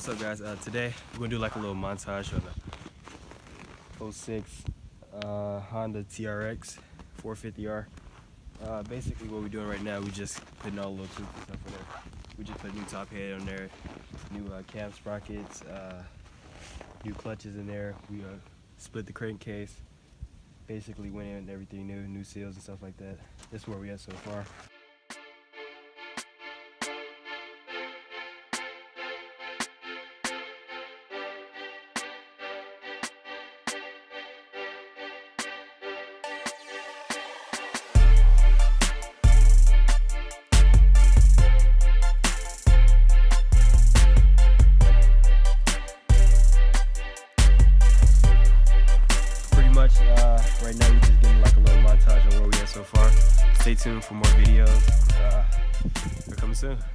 What's up, guys? Today we're gonna do like a little montage on the 06 Honda TRX 450R. Basically what we're doing right now, we're just putting all the little tubes and stuff in there. We just put a new top head on there, new cam sprockets, new clutches in there. We split the crankcase, basically went in everything new seals and stuff like that. This is where we at so far. Right now we're just getting like a little montage of where we at so far. Stay tuned for more videos. They're coming soon.